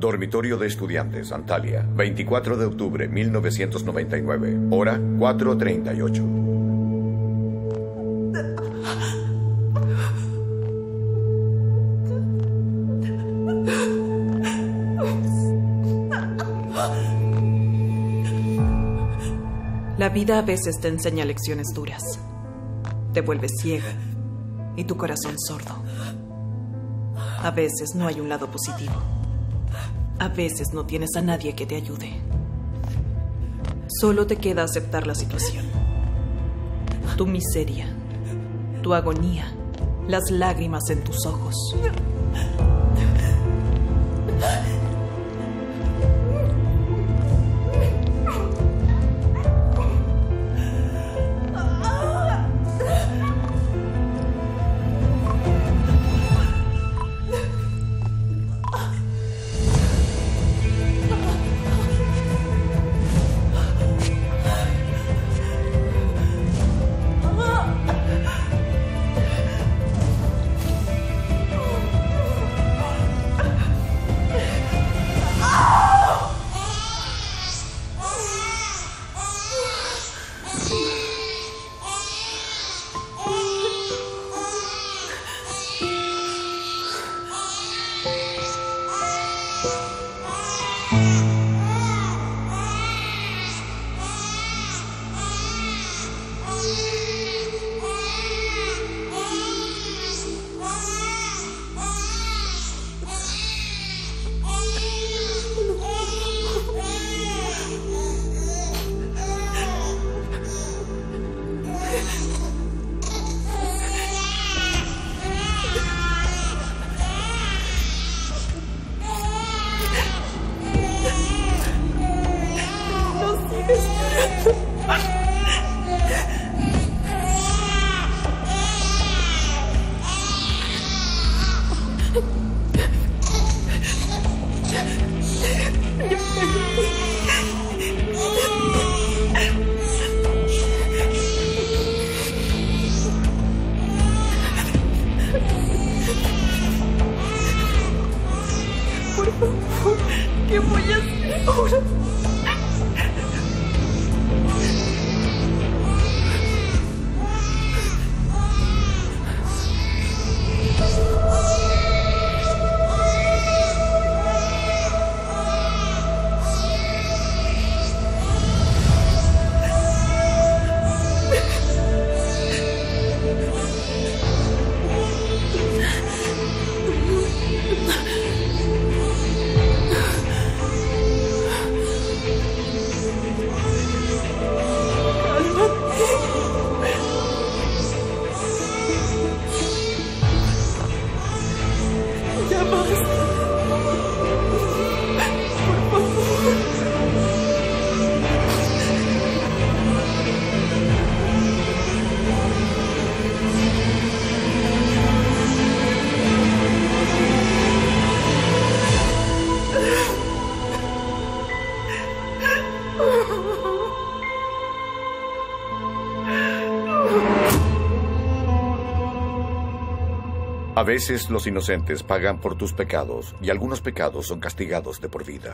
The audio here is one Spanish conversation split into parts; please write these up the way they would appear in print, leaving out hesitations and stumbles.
Dormitorio de Estudiantes, Antalya, 24 de octubre, 1999. Hora 4:38. La vida a veces te enseña lecciones duras. Te vuelves ciega y tu corazón sordo. A veces no hay un lado positivo. A veces no tienes a nadie que te ayude. Solo te queda aceptar la situación. Tu miseria, tu agonía, las lágrimas en tus ojos. ¿Qué voy a hacer ahora? A veces los inocentes pagan por tus pecados y algunos pecados son castigados de por vida.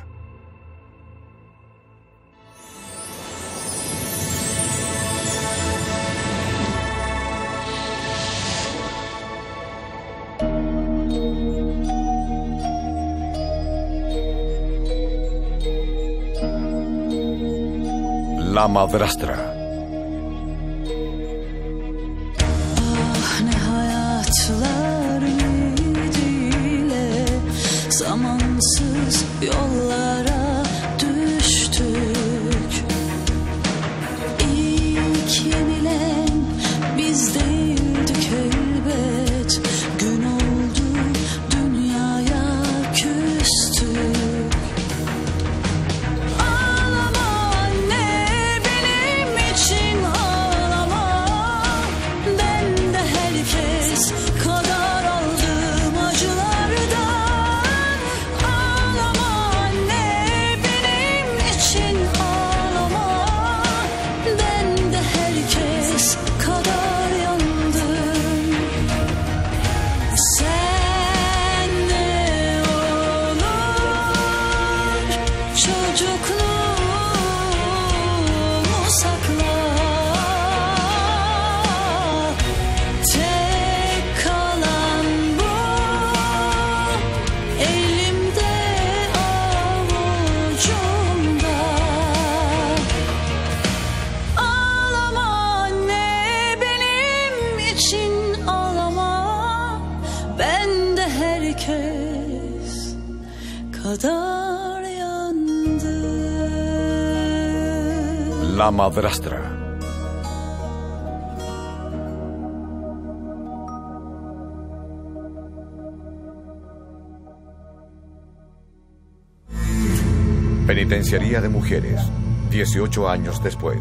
La madrastra. Zamansız yollara düştük. İlk yenilen biz değildik elbet. Gün oldu dünyaya küstük. Ağlama anne, benim için ağlama. Ben de herkes kadar aldım acılardan. Ağlama anne, kadar yandı. La madrastra. Penitenciaría de mujeres, 18 años después.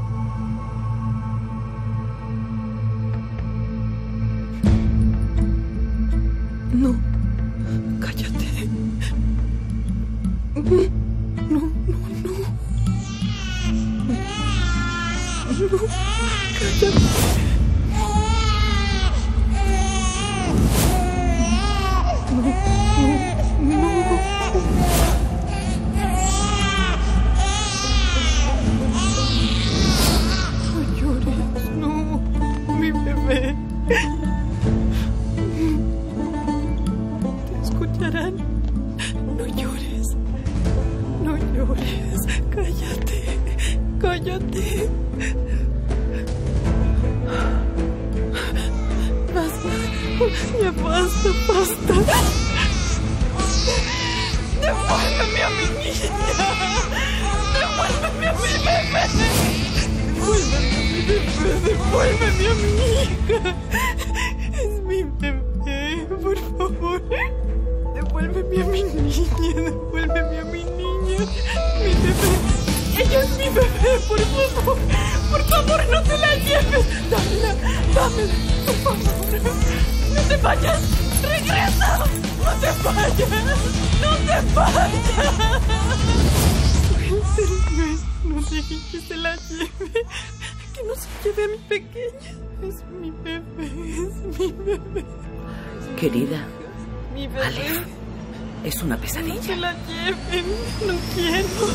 No, cállate. No, no, no. No, cállate. Te escucharán. No llores. No llores. Cállate. Cállate. Basta. Ya basta, basta. Devuélveme a mi niña. Devuélveme a mi bebé. Devuélveme a mi hija. Es mi bebé, por favor. Devuélveme a mi niña, devuélveme a mi niña. Mi bebé. Ella es mi bebé, por favor. Por favor, no te la lleves. Dámela, dámela, por favor. No te vayas. Regresa. No te vayas. No te vayas. Suéltenme. No dejen que se la lleve. Que no se lleve a mi pequeña. Es mi bebé, es mi bebé. Querida, Mi bebé. Aleph, es una No pesadilla. se la lleven. No quiero.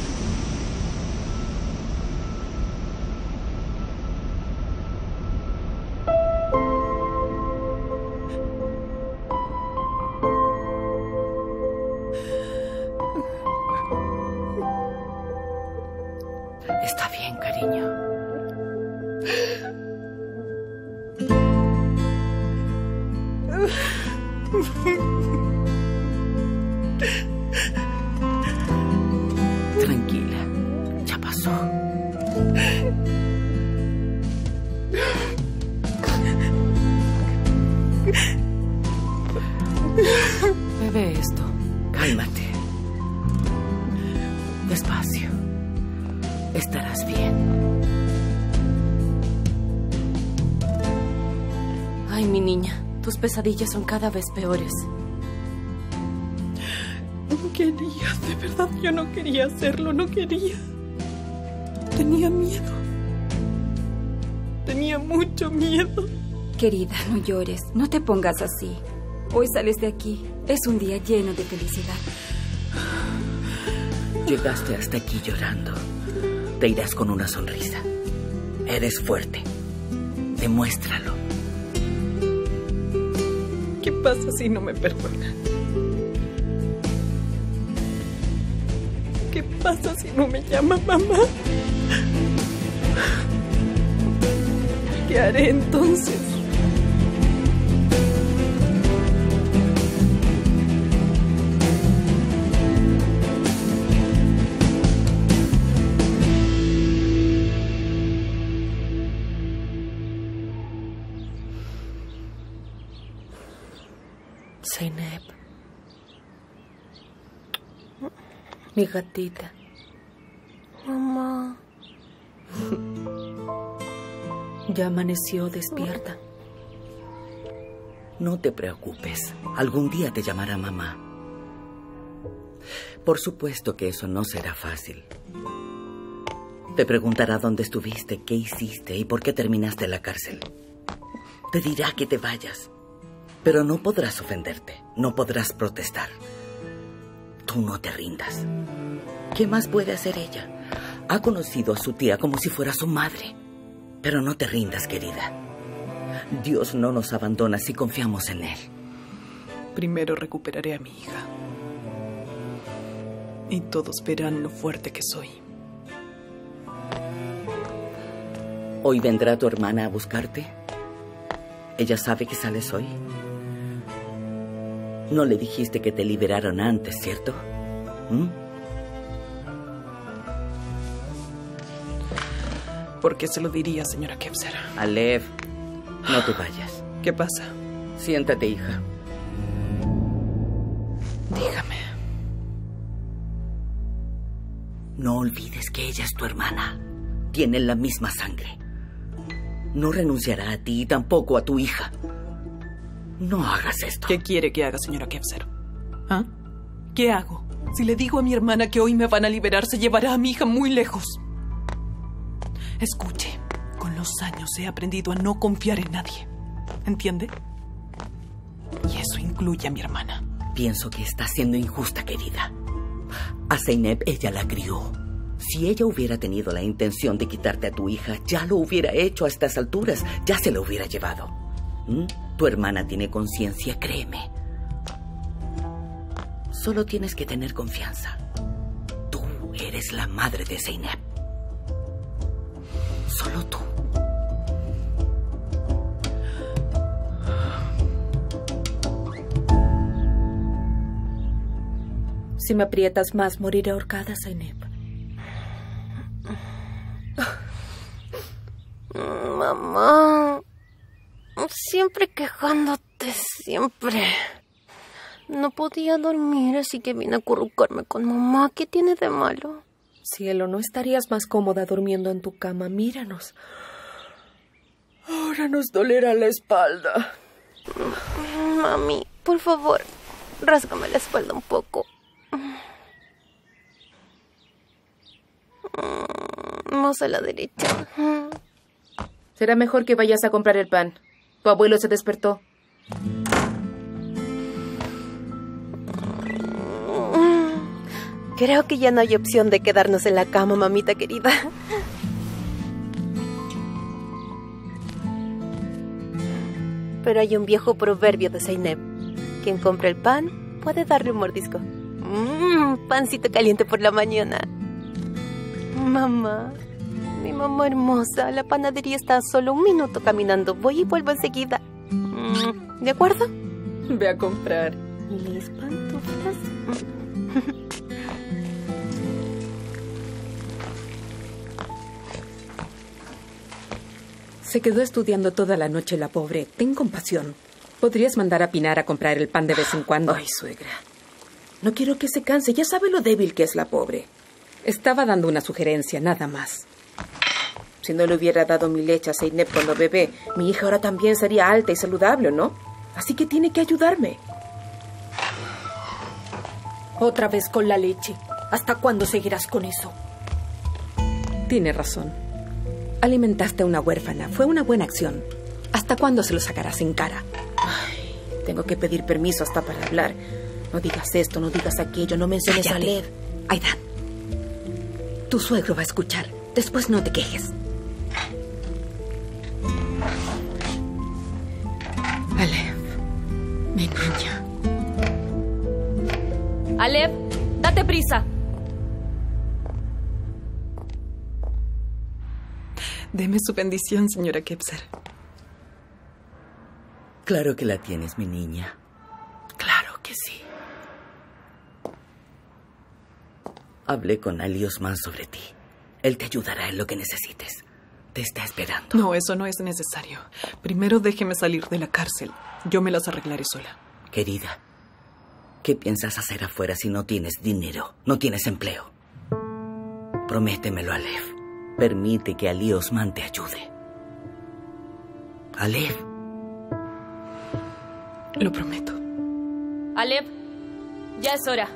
Está bien, cariño. Tranquila, ya pasó. Bebe esto. Cálmate. Despacio. Estarás bien. Ay, mi niña, tus pesadillas son cada vez peores. No quería, de verdad, yo no quería hacerlo, no quería. Tenía miedo. Tenía mucho miedo. Querida, no llores, no te pongas así. Hoy sales de aquí. Es un día lleno de felicidad. Llegaste hasta aquí llorando. Te irás con una sonrisa. Eres fuerte. Demuéstralo. ¿Qué pasa si no me perdonan? ¿Qué pasa si no me llama mamá? ¿Qué haré entonces? Zeynep. Mi gatita. Mamá. Ya amaneció, despierta. No te preocupes. Algún día te llamará mamá. Por supuesto que eso no será fácil. Te preguntará dónde estuviste, qué hiciste y por qué terminaste en la cárcel. Te dirá que te vayas. Pero no podrás ofenderte, no podrás protestar. Tú no te rindas. ¿Qué más puede hacer ella? Ha conocido a su tía como si fuera su madre. Pero no te rindas, querida. Dios no nos abandona si confiamos en Él. Primero recuperaré a mi hija. Y todos verán lo fuerte que soy. ¿Hoy vendrá tu hermana a buscarte? ¿Ella sabe que sales hoy? No le dijiste que te liberaron antes, ¿cierto? ¿Mm? ¿Por qué se lo diría, señora Kevser? Alev, no te vayas. ¿Qué pasa? Siéntate, hija. Dígame. No olvides que ella es tu hermana. Tienen la misma sangre. No renunciará a ti y tampoco a tu hija. No hagas esto. ¿Qué quiere que haga, señora Kevser? ¿Ah? ¿Qué hago? Si le digo a mi hermana que hoy me van a liberar, se llevará a mi hija muy lejos. Escuche, con los años he aprendido a no confiar en nadie. ¿Entiende? Y eso incluye a mi hermana. Pienso que está siendo injusta, querida. A Zeynep ella la crió. Si ella hubiera tenido la intención de quitarte a tu hija, ya lo hubiera hecho a estas alturas. Ya se lo hubiera llevado. ¿Mm? Tu hermana tiene conciencia, créeme. Solo tienes que tener confianza. Tú eres la madre de Zeynep. Solo tú. Si me aprietas más, moriré ahorcada, Zeynep. Mamá, siempre quejándote, siempre. No podía dormir, así que vine a acurrucarme con mamá. ¿Qué tiene de malo? Cielo, ¿no estarías más cómoda durmiendo en tu cama? Míranos. Ahora nos dolerá la espalda. Mami, por favor, rásgame la espalda un poco. Más a la derecha. Será mejor que vayas a comprar el pan. Tu abuelo se despertó. Creo que ya no hay opción de quedarnos en la cama, mamita querida. Pero hay un viejo proverbio de Zeynep. Quien compra el pan puede darle un mordisco. Pancito caliente por la mañana. Mamá, mi mamá hermosa, la panadería está a solo 1 minuto caminando. Voy y vuelvo enseguida. ¿De acuerdo? Ve a comprar. Mis pantuflas. Se quedó estudiando toda la noche la pobre. Ten compasión. Podrías mandar a Pinar a comprar el pan de vez en cuando. Ay, suegra. No quiero que se canse. Ya sabe lo débil que es la pobre. Estaba dando una sugerencia, nada más. Si no le hubiera dado mi leche a Zeynep cuando bebé, mi hija ahora también sería alta y saludable, ¿no? Así que tiene que ayudarme. Otra vez con la leche. ¿Hasta cuándo seguirás con eso? Tiene razón. Alimentaste a una huérfana. Fue una buena acción. ¿Hasta cuándo se lo sacarás en cara? Ay, tengo que pedir permiso hasta para hablar. No digas esto, no digas aquello, no menciones a Alev. Aidan, tu suegro va a escuchar. Después no te quejes. Alev, mi niña. Alev, date prisa. Deme su bendición, señora Kevser. Claro que la tienes, mi niña. Claro que sí. Hablé con Ali Osman sobre ti. Él te ayudará en lo que necesites. Te está esperando. No, eso no es necesario. Primero déjeme salir de la cárcel. Yo me las arreglaré sola. Querida, ¿qué piensas hacer afuera si no tienes dinero, no tienes empleo? Prométemelo, Alev. Permite que Ali Osman te ayude. Alev. Lo prometo. Alev, ya es hora.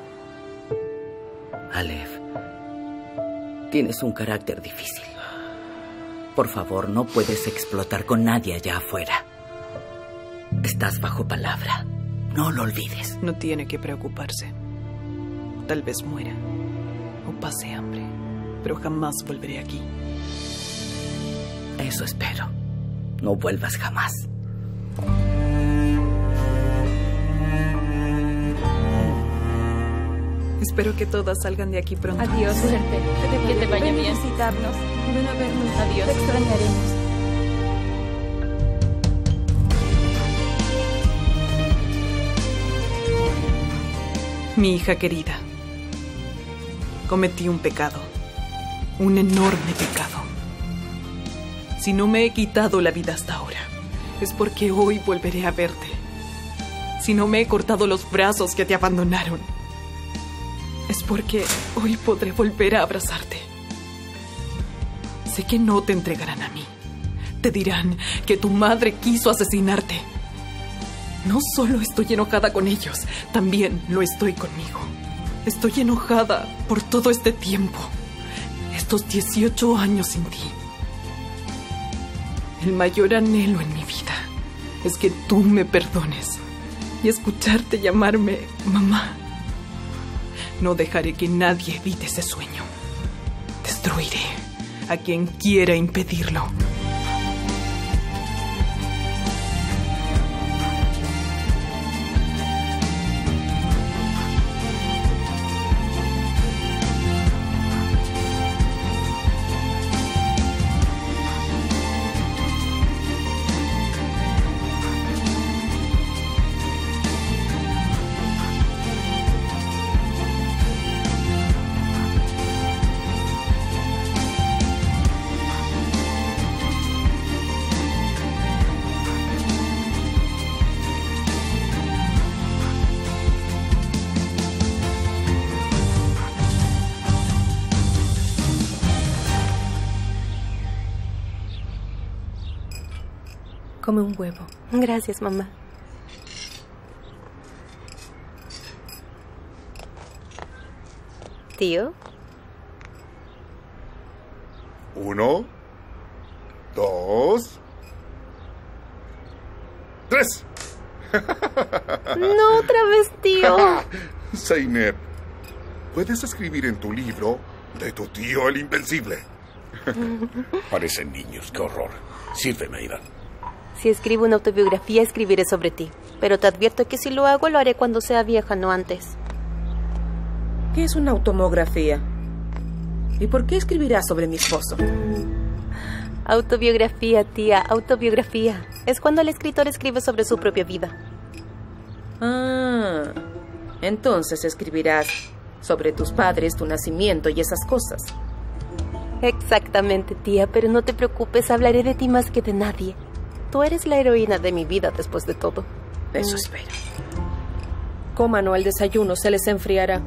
Alev, tienes un carácter difícil. Por favor, no puedes explotar con nadie allá afuera. Estás bajo palabra. No lo olvides. No tiene que preocuparse. Tal vez muera o pase hambre, pero jamás volveré aquí. Eso espero. No vuelvas jamás. Espero que todas salgan de aquí pronto. Adiós, suerte. Que te vaya bien. Visitarnos. Ven a vernos. Adiós. Te extrañaremos. Mi hija querida, cometí un pecado, un enorme pecado. Si no me he quitado la vida hasta ahora, es porque hoy volveré a verte. Si no me he cortado los brazos que te abandonaron, es porque hoy podré volver a abrazarte. Sé que no te entregarán a mí. Te dirán que tu madre quiso asesinarte. No solo estoy enojada con ellos, también lo estoy conmigo. Estoy enojada por todo este tiempo, estos 18 años sin ti. El mayor anhelo en mi vida es que tú me perdones y escucharte llamarme mamá. No dejaré que nadie evite ese sueño. Destruiré a quien quiera impedirlo. Come un huevo. Gracias, mamá. Tío. 1, 2, 3. No, otra vez, tío. Zeynep, puedes escribir en tu libro de tu tío el Invencible. Parecen niños, qué horror. Sírveme, Aidan. Si escribo una autobiografía, escribiré sobre ti. Pero te advierto que si lo hago, lo haré cuando sea vieja, no antes. ¿Qué es una automografía? ¿Y por qué escribirás sobre mi esposo? Autobiografía, tía, autobiografía. Es cuando el escritor escribe sobre su propia vida. Ah, entonces escribirás sobre tus padres, tu nacimiento y esas cosas. Exactamente, tía, pero no te preocupes, hablaré de ti más que de nadie. Tú eres la heroína de mi vida después de todo. Eso espero. Coman o el desayuno se les enfriará.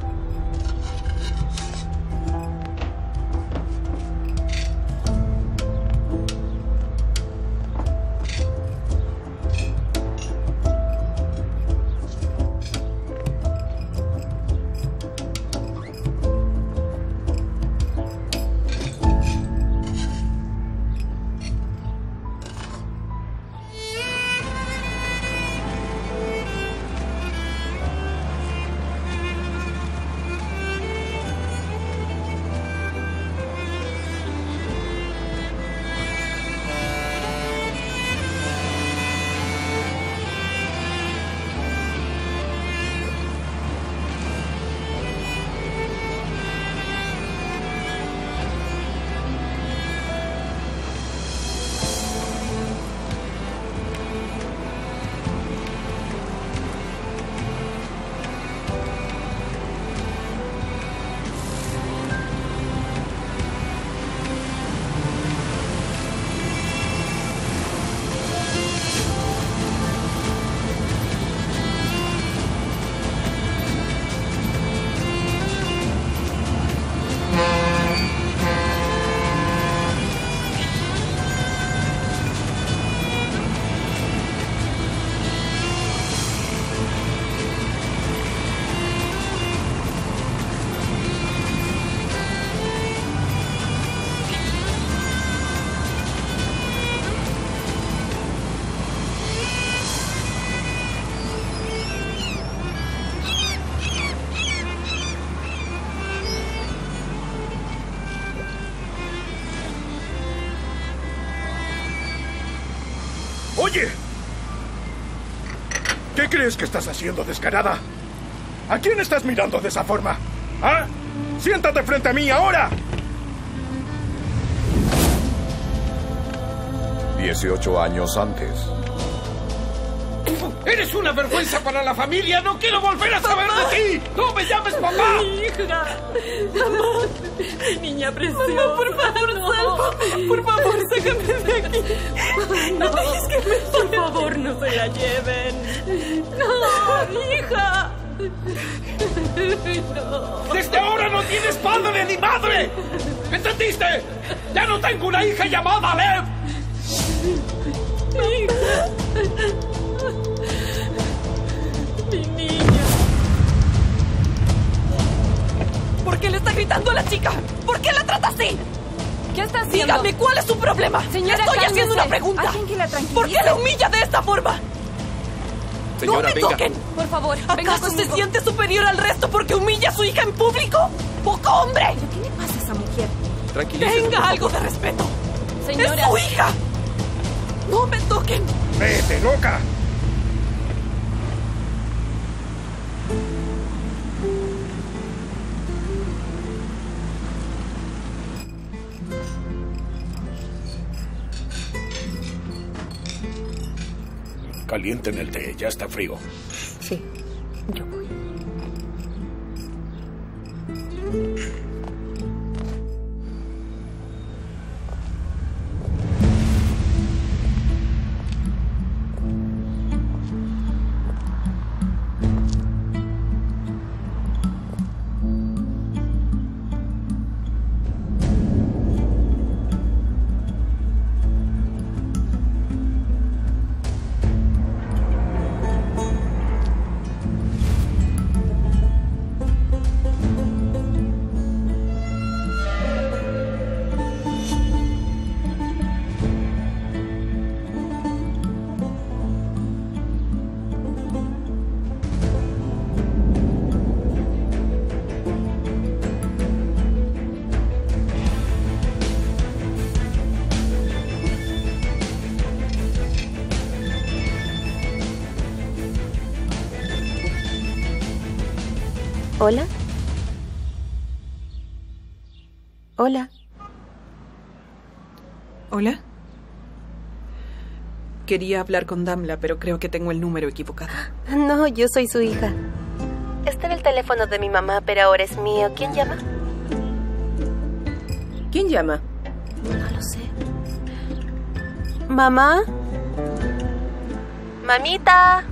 ¡Oye! ¿Qué crees que estás haciendo, descarada? ¿A quién estás mirando de esa forma? ¿Ah? ¡Siéntate frente a mí ahora! 18 años antes. ¡Eres una vergüenza para la familia! ¡No quiero volver a saber de ti! ¡No me llames papá! Hija. Mamá. Niña preciosa. Mamá, por favor, no. Salva. Por favor, sácame de aquí. No dejes que me... Por favor, no se la lleven. No, hija. No. ¡Desde ahora no tienes padre ni madre! ¿Entendiste? ¡Ya no tengo una hija llamada Lev! Hija. Mi niña. ¿Por qué le está gritando a la chica? ¿Por qué la trata así? ¿Qué está haciendo? Dígame, ¿cuál es su problema? Señora, Estoy cálmese. haciendo una pregunta. Alguien que la tranquilice. ¿Por qué la humilla de esta forma? Señora, ¡No me venga. toquen! Por favor, venga ¿Acaso se conmigo. siente superior al resto porque humilla a su hija en público? ¡Poco hombre! ¿Pero qué le pasa a esa mujer? Tranquilícese. ¡Tenga algo de respeto! Señora. ¡Es su hija! ¡No me toquen! ¡Vete, loca! Calienten el té, ya está frío. Sí, yo voy. ¿Hola? Hola. ¿Hola? Quería hablar con Damla, pero creo que tengo el número equivocado. No, yo soy su hija. Este era el teléfono de mi mamá, pero ahora es mío. ¿Quién llama? ¿Quién llama? No lo sé. ¿Mamá? ¡Mamita!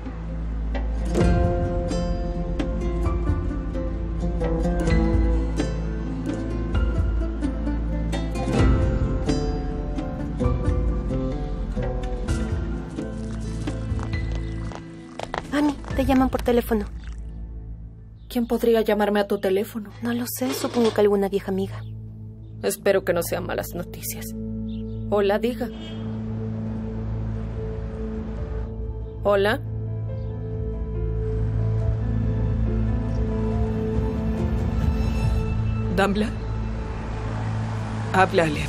Mami, te llaman por teléfono. ¿Quién podría llamarme a tu teléfono? No lo sé, supongo que alguna vieja amiga. Espero que no sean malas noticias. Hola, diga. Hola. ¿Damla? Habla, Lev.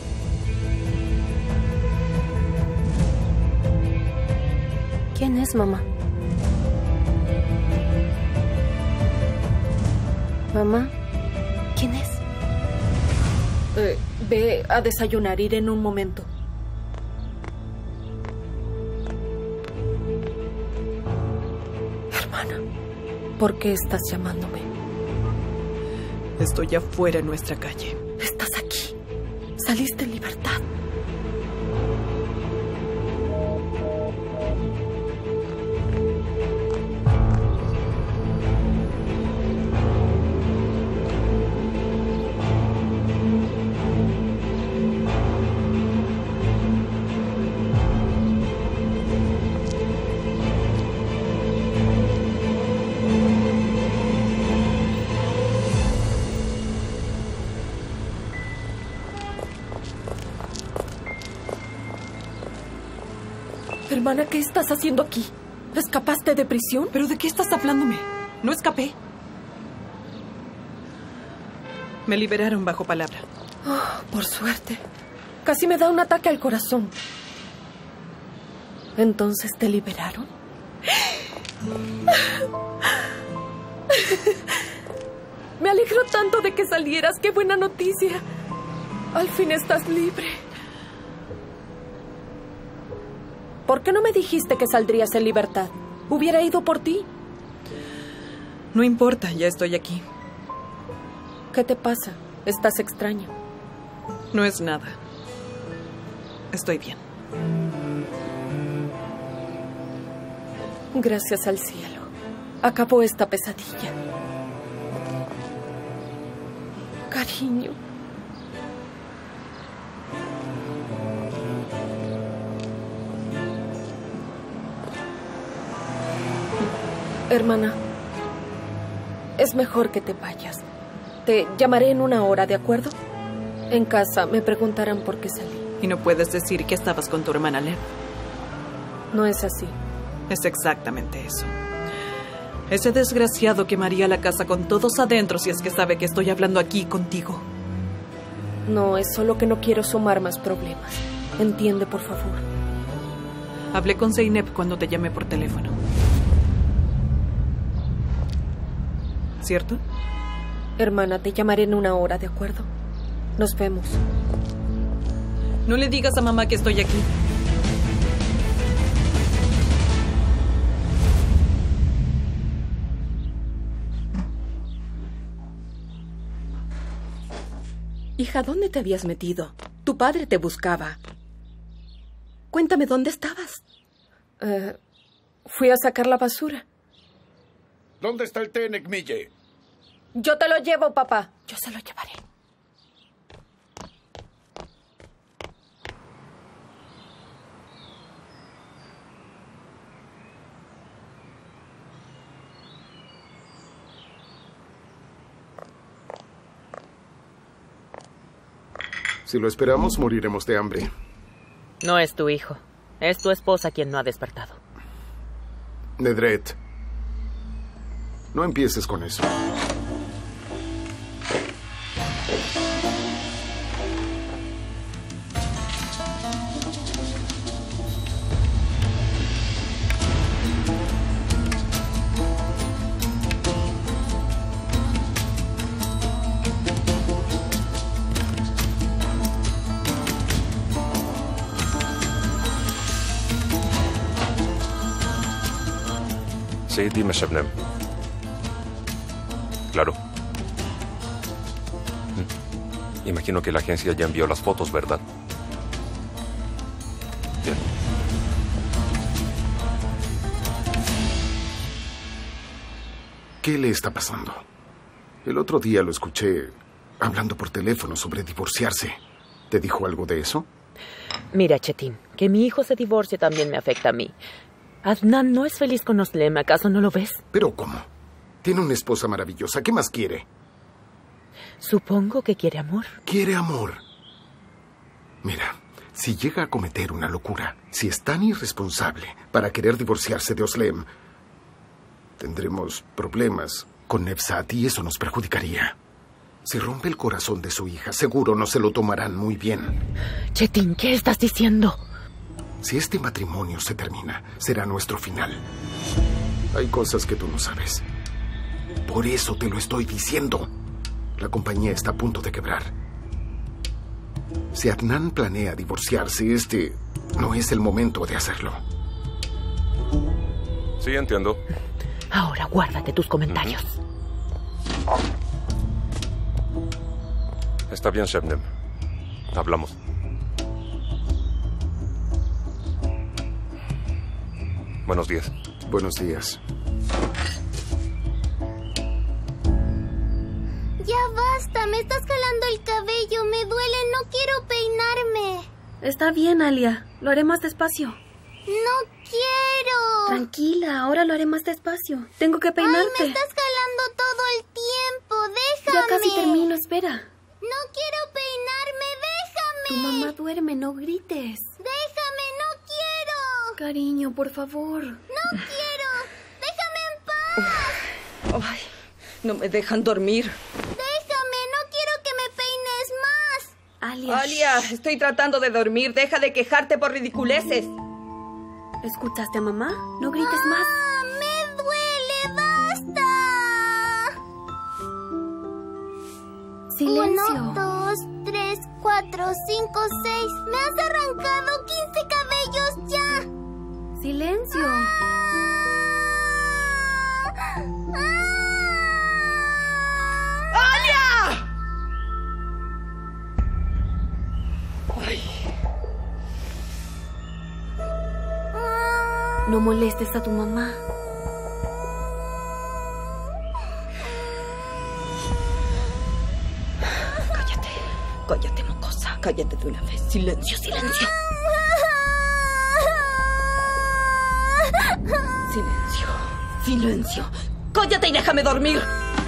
¿Quién es, mamá? Mamá, ¿quién es? Ve a desayunar, iré en un momento. Hermana, ¿por qué estás llamándome? Estoy afuera en nuestra calle. Estás aquí. Saliste en libertad. Hermana, ¿qué estás haciendo aquí? ¿Escapaste de prisión? ¿Pero de qué estás hablándome? No escapé. Me liberaron bajo palabra. Oh, por suerte. Casi me da un ataque al corazón. ¿Entonces te liberaron? Me alegro tanto de que salieras. ¡Qué buena noticia! Al fin estás libre. ¿Por qué no me dijiste que saldrías en libertad? Hubiera ido por ti. No importa, ya estoy aquí. ¿Qué te pasa? Estás extraño. No es nada. Estoy bien. Gracias al cielo. Acabó esta pesadilla. Cariño. Hermana, es mejor que te vayas. Te llamaré en 1 hora, ¿de acuerdo? En casa me preguntarán por qué salí. Y no puedes decir que estabas con tu hermana Lev. No es así. Es exactamente eso. Ese desgraciado quemaría la casa con todos adentro si es que sabe que estoy hablando aquí contigo. No, es solo que no quiero sumar más problemas. Entiende, por favor. Hablé con Zeynep cuando te llamé por teléfono. ¿Cierto? Hermana, te llamaré en 1 hora, ¿de acuerdo? Nos vemos. No le digas a mamá que estoy aquí. Hija, ¿dónde te habías metido? Tu padre te buscaba. Cuéntame, ¿dónde estabas? Fui a sacar la basura. ¿Dónde está el té, Nekmille? Yo te lo llevo, papá. Yo se lo llevaré. Si lo esperamos, moriremos de hambre. No es tu hijo. Es tu esposa quien no ha despertado. Nedret, no empieces con eso. Sí, dime, Shebnem. Claro. Imagino que la agencia ya envió las fotos, ¿verdad? Bien. ¿Qué le está pasando? El otro día lo escuché hablando por teléfono sobre divorciarse. ¿Te dijo algo de eso? Mira, Chetin, que mi hijo se divorcie también me afecta a mí. Adnan no es feliz con Oslem, ¿acaso no lo ves? ¿Pero cómo? Tiene una esposa maravillosa. ¿Qué más quiere? Supongo que quiere amor. Quiere amor. Mira, si llega a cometer una locura, si es tan irresponsable para querer divorciarse de Oslem, tendremos problemas con Nevzat y eso nos perjudicaría. Si rompe el corazón de su hija, seguro no se lo tomarán muy bien. Chetin, ¿qué estás diciendo? Si este matrimonio se termina, será nuestro final. Hay cosas que tú no sabes. Por eso te lo estoy diciendo. La compañía está a punto de quebrar. Si Adnan planea divorciarse, este no es el momento de hacerlo. Sí, entiendo. Ahora guárdate tus comentarios. Está bien, Shebnem. Hablamos. Buenos días. Buenos días. Ya basta, me estás jalando el cabello, me duele, no quiero peinarme. Está bien, Alia, lo haré más despacio. No quiero. Tranquila, ahora lo haré más despacio. Tengo que peinarte. Ay, me estás jalando todo el tiempo, déjame. Ya casi termino, espera. No quiero peinarme, déjame. Tu mamá duerme, no grites. Déjame, no quiero. Cariño, por favor. No quiero, déjame en paz. Ay, no me dejan dormir. Déjame, no quiero que me peines más. Alia. Alia, estoy tratando de dormir. Deja de quejarte por ridiculeces. ¿Escuchaste a mamá? No grites más. ¡Me duele! ¡Basta! Silencio. 1, 2, 3, 4, 5, 6. Me has arrancado 15 cabellos ya. Silencio. ¡Alia! Ay. No molestes a tu mamá. Cállate, mocosa. Cállate de una vez. Silencio, silencio. Silencio. Silencio. Cállate y déjame dormir.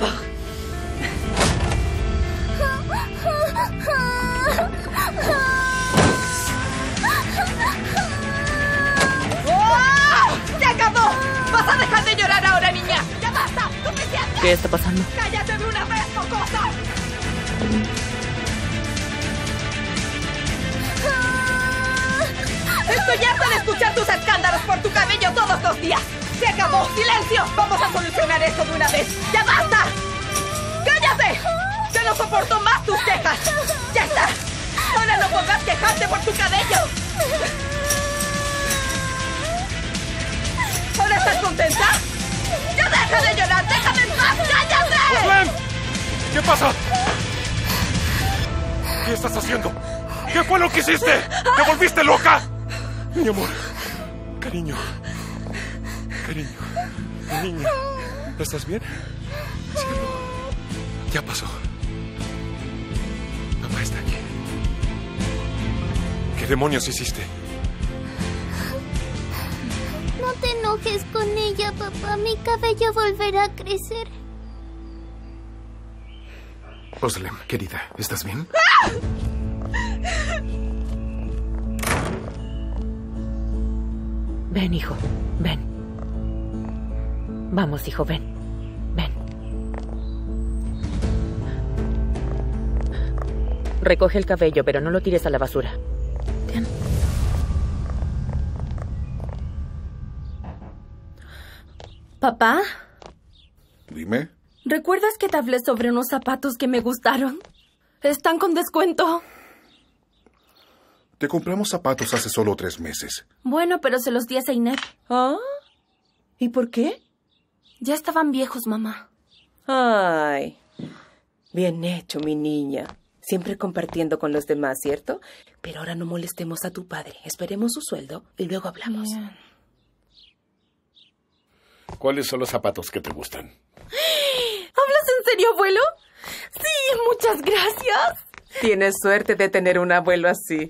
¡Oh! ¡Se acabó! ¡Vas a dejar de llorar ahora, niña! ¡Ya basta! ¡Suficiente! ¿Qué está pasando? ¡Cállate de una vez, mocosa! Estoy harta de escuchar tus escándalos por tu cabello todos los días. ¡Se acabó! ¡Silencio! ¡Vamos a solucionar esto de una vez! ¡Ya basta! ¡Cállate! ¡Ya no soporto más tus quejas! ¡Ya está! ¡Ahora no podrás quejarte por tu cabello! ¿Ahora estás contenta? ¡Ya deja de llorar! ¡Déjame en paz! ¡Cállate! ¡Oslem! ¿Qué pasa? ¿Qué estás haciendo? ¿Qué fue lo que hiciste? ¿Te volviste loca? Mi amor. Cariño. Cariño. Mi niña. ¿Estás bien? Cielo. Ya pasó. Papá está aquí. ¿Qué demonios hiciste? No te enojes con ella, papá. Mi cabello volverá a crecer. Oslem, querida, ¿estás bien? ¡Ah! Ven, hijo, ven. Vamos, hijo, ven. Ven. Recoge el cabello, pero no lo tires a la basura. Bien. Papá, Dime. ¿recuerdas que te hablé sobre unos zapatos que me gustaron? Están con descuento. Te compramos zapatos hace solo 3 meses. Bueno, pero se los di a Zeynep. ¿Ah? ¿Y por qué? Ya estaban viejos, mamá. Ay, bien hecho, mi niña. Siempre compartiendo con los demás, ¿cierto? Pero ahora no molestemos a tu padre. Esperemos su sueldo y luego hablamos. Bien. ¿Cuáles son los zapatos que te gustan? ¿Hablas en serio, abuelo? Sí, muchas gracias. Tienes suerte de tener un abuelo así.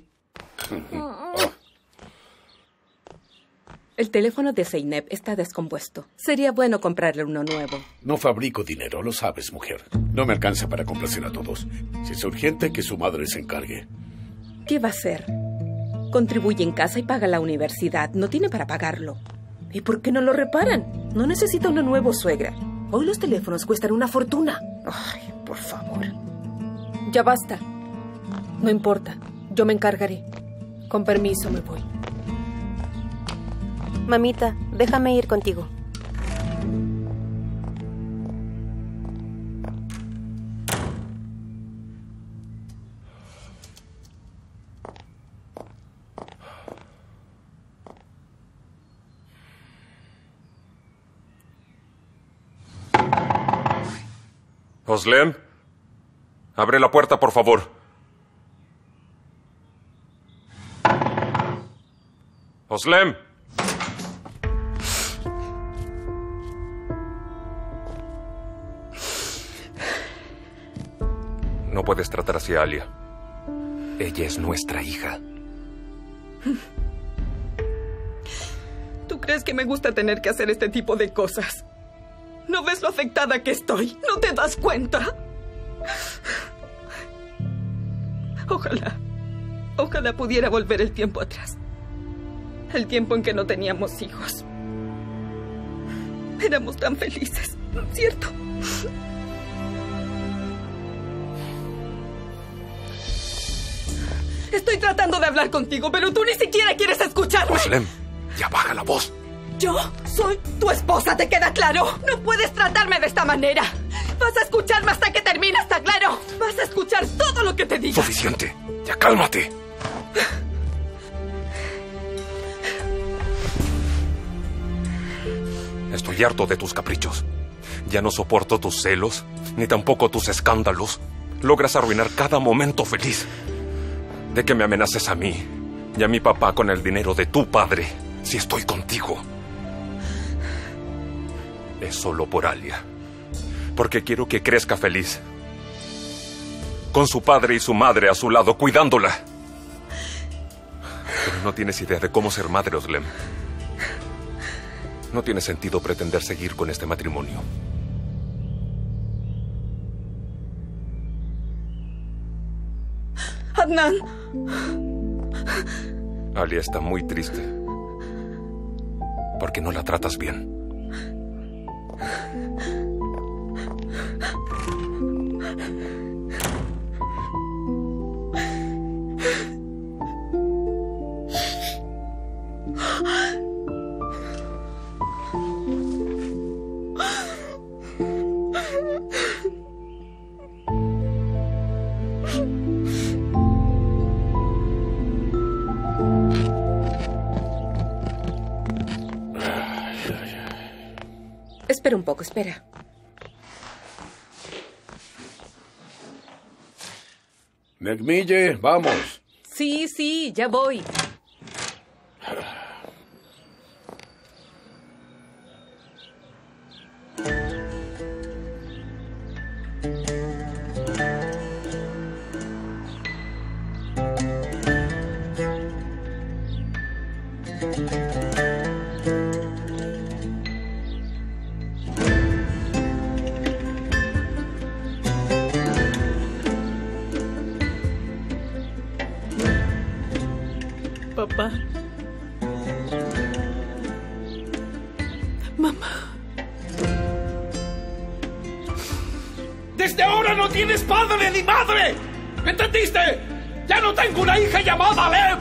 El teléfono de Zeynep está descompuesto. Sería bueno comprarle uno nuevo. No fabrico dinero, lo sabes, mujer. No me alcanza para complacer a todos. Si es urgente, que su madre se encargue. ¿Qué va a hacer? Contribuye en casa y paga la universidad. No tiene para pagarlo. ¿Y por qué no lo reparan? No necesita uno nuevo, suegra. Hoy los teléfonos cuestan una fortuna. Ay, por favor. Ya basta. No importa. Yo me encargaré. Con permiso, me voy. Mamita, déjame ir contigo. Oslem, abre la puerta, por favor. Oslem. No puedes tratar así a Alia. Ella es nuestra hija. ¿Tú crees que me gusta tener que hacer este tipo de cosas? ¿No ves lo afectada que estoy? ¿No te das cuenta? Ojalá pudiera volver el tiempo atrás. El tiempo en que no teníamos hijos. Éramos tan felices, ¿cierto? Estoy tratando de hablar contigo, pero tú ni siquiera quieres escucharme. Oslem, ya baja la voz. Yo soy tu esposa, ¿te queda claro? No puedes tratarme de esta manera. Vas a escucharme hasta que termine, ¿está claro? Vas a escuchar todo lo que te diga. Suficiente. Ya cálmate. Estoy harto de tus caprichos. Ya no soporto tus celos, ni tampoco tus escándalos. Logras arruinar cada momento feliz. De que me amenaces a mí y a mi papá con el dinero de tu padre, si estoy contigo. Es solo por Alia. Porque quiero que crezca feliz. Con su padre y su madre a su lado, cuidándola. Pero no tienes idea de cómo ser madre, Özlem. No tiene sentido pretender seguir con este matrimonio. Adnan. Alia está muy triste. Porque no la tratas bien. Espera un poco, espera. Megmille, vamos. Sí, ya voy. Papá. Mamá. ¡Desde ahora no tienes padre ni madre! ¿Entendiste? ¡Ya no tengo una hija llamada Lev!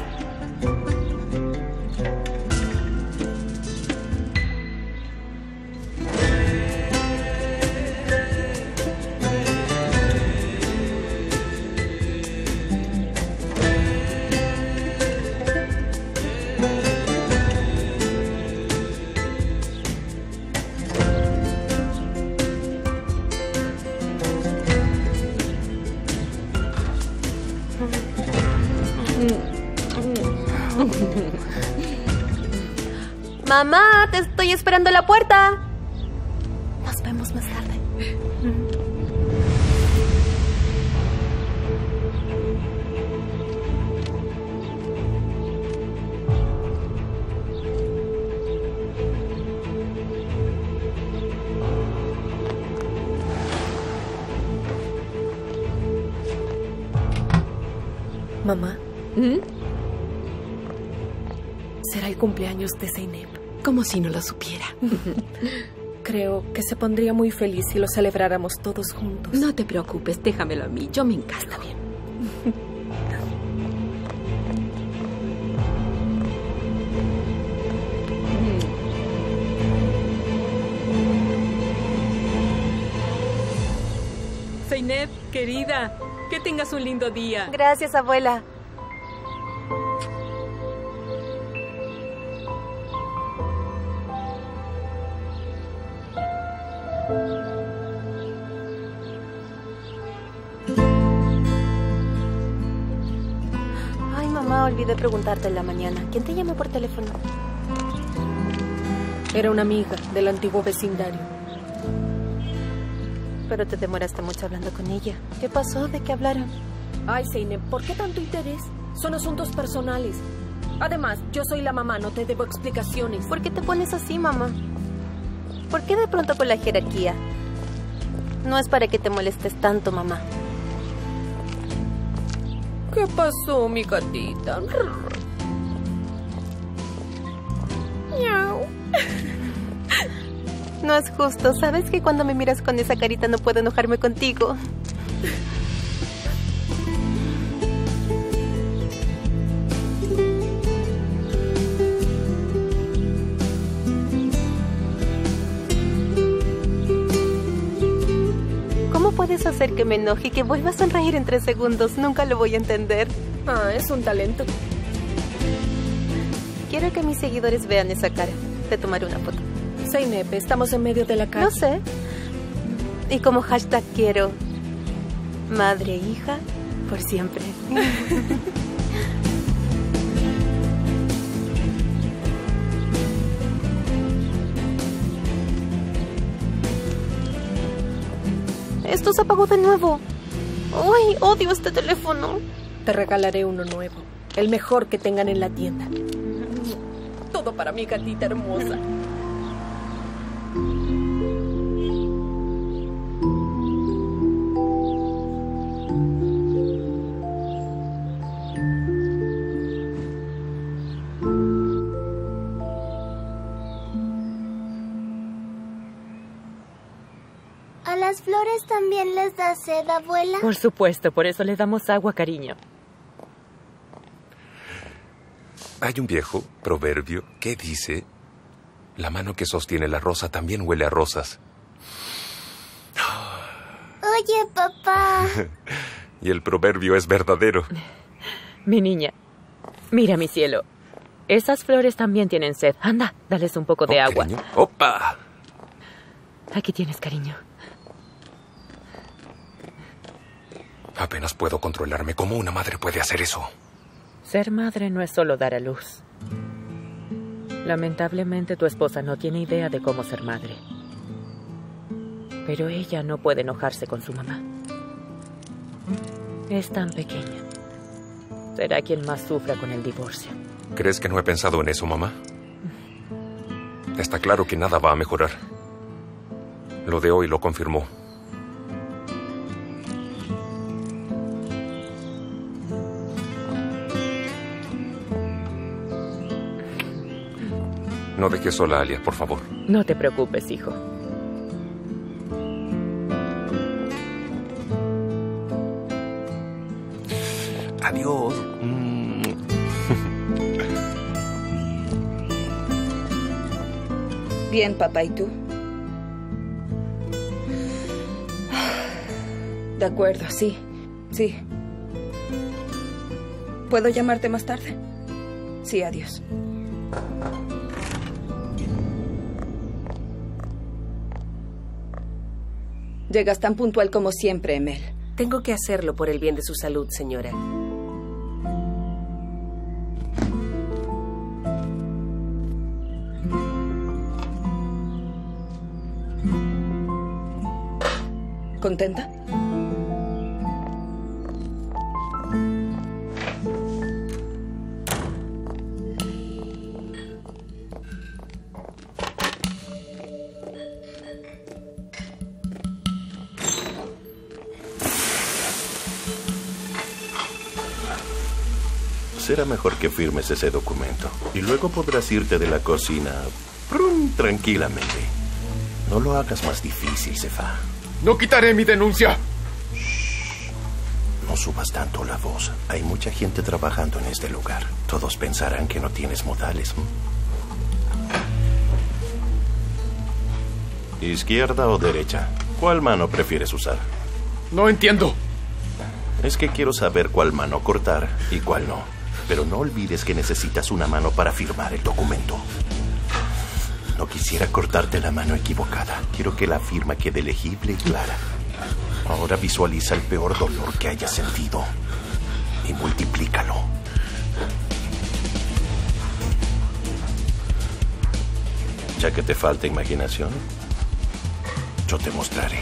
Mamá, te estoy esperando a la puerta. Nos vemos más tarde. Mamá. Será el cumpleaños de Zeynep. Como si no lo supiera. Creo que se pondría muy feliz si lo celebráramos todos juntos. No te preocupes, déjamelo a mí. Yo me encargo. Está bien. Zeynep, querida, que tengas un lindo día. Gracias, abuela. Ay, mamá, olvidé preguntarte en la mañana. ¿Quién te llamó por teléfono? Era una amiga del antiguo vecindario. Pero te demoraste mucho hablando con ella. ¿Qué pasó? ¿De qué hablaron? Ay, Zeynep, ¿por qué tanto interés? Son asuntos personales. Además, yo soy la mamá, no te debo explicaciones. ¿Por qué te pones así, mamá? ¿Por qué de pronto con la jerarquía? No es para que te molestes tanto, mamá. ¿Qué pasó, mi gatita? Miau. No es justo. ¿Sabes que cuando me miras con esa carita no puedo enojarme contigo? ¿Cómo puedes hacer que me enoje y que vuelva a sonreír en 3 segundos? Nunca lo voy a entender. Ah, es un talento. Quiero que mis seguidores vean esa cara. Te tomaré una foto. Zeynep, estamos en medio de la calle. No sé. Y como hashtag quiero madre e hija por siempre. Esto se apagó de nuevo. ¡Ay, odio este teléfono! Te regalaré uno nuevo. El mejor que tengan en la tienda. Todo para mi gatita hermosa. ¿A las flores también les da sed, abuela? Por supuesto, por eso le damos agua, cariño. Hay un viejo proverbio que dice: la mano que sostiene la rosa también huele a rosas. Oye, papá. Y el proverbio es verdadero. Mi niña, mira mi cielo. Esas flores también tienen sed. Anda, dales un poco de agua. Cariño. ¡Opa! Aquí tienes, cariño. Apenas puedo controlarme. ¿Cómo una madre puede hacer eso? Ser madre no es solo dar a luz. Lamentablemente tu esposa no tiene idea de cómo ser madre. Pero ella no puede enojarse con su mamá. Es tan pequeña. Será quien más sufra con el divorcio. ¿Crees que no he pensado en eso, mamá? Está claro que nada va a mejorar. Lo de hoy lo confirmó. No dejes sola a Alia, por favor. No te preocupes, hijo. Adiós. Bien, papá, ¿y tú? De acuerdo, sí. Sí. ¿Puedo llamarte más tarde? Sí, adiós. Llegas tan puntual como siempre, Emel. Tengo que hacerlo por el bien de su salud, señora. ¿Contenta? Será mejor que firmes ese documento. Y luego podrás irte de la cocina tranquilamente. No lo hagas más difícil, Sefa. ¡No quitaré mi denuncia! No subas tanto la voz. Hay mucha gente trabajando en este lugar. Todos pensarán que no tienes modales. ¿Izquierda o derecha? ¿Cuál mano prefieres usar? No entiendo. Es que quiero saber cuál mano cortar y cuál no. Pero no olvides que necesitas una mano para firmar el documento. No quisiera cortarte la mano equivocada. Quiero que la firma quede legible y clara. Ahora visualiza el peor dolor que hayas sentido y multiplícalo. Ya que te falta imaginación, yo te mostraré.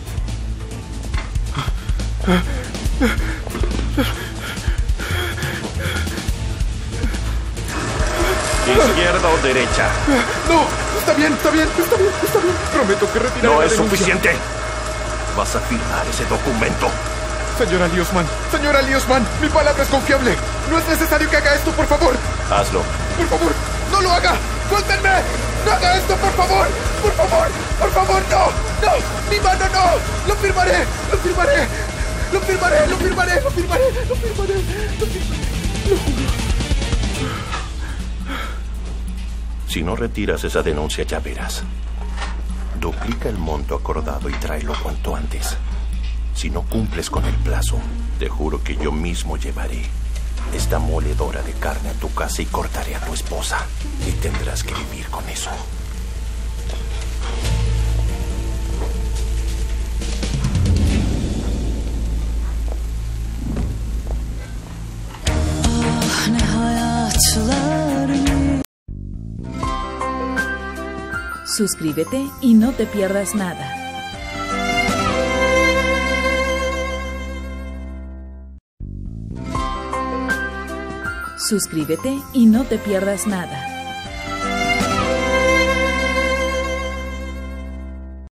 ¿Izquierda o derecha? No, está bien. Prometo que retiraré No la es denuncia. suficiente. Vas a firmar ese documento. Señora Liosman, mi palabra es confiable. No es necesario que haga esto, por favor. Hazlo. Por favor, no lo haga. ¡Suéltenme! ¡No haga esto, por favor! ¡Por favor! ¡Por favor, no! ¡No! ¡Mi mano no! ¡Lo firmaré! ¡Lo firmaré! ¡Lo firmaré! ¡Lo firmaré! ¡Lo firmaré! ¡Lo firmaré! ¡Lo firmaré! ¡Lo juro! Si no retiras esa denuncia, ya verás. Duplica el monto acordado y tráelo cuanto antes. Si no cumples con el plazo, te juro que yo mismo llevaré esta moledora de carne a tu casa y cortaré a tu esposa. Y tendrás que vivir con eso. Suscríbete y no te pierdas nada. Suscríbete y no te pierdas nada.